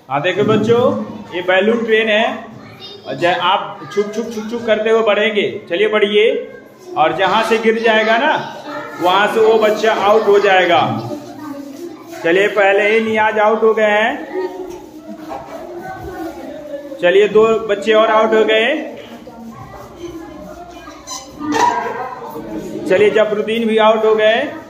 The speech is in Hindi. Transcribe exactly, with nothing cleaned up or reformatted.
हाँ देखो बच्चों, ये बैलून ट्रेन है। आप छुक छुक छुक छुक करते हुए बढ़ेंगे। चलिए बढ़िए, और जहां से गिर जाएगा ना वहां से वो बच्चा आउट हो जाएगा। चलिए पहले ही नियाज आउट हो गए हैं। चलिए दो बच्चे और आउट हो गए। चलिए जफरुद्दीन भी आउट हो गए।